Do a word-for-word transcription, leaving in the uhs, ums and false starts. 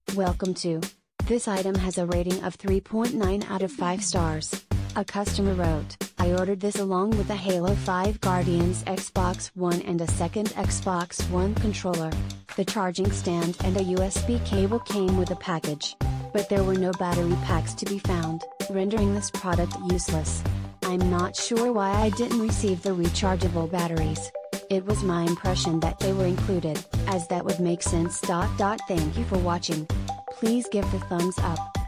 Welcome to. This item has a rating of three point nine out of five stars. A customer wrote, I ordered this along with a Halo five Guardians Xbox One and a second Xbox One controller. The charging stand and a U S B cable came with a package. But there were no battery packs to be found, rendering this product useless. I'm not sure why I didn't receive the rechargeable batteries. It was my impression that they were included, as that would make sense. Thank you for watching. Please give the thumbs up.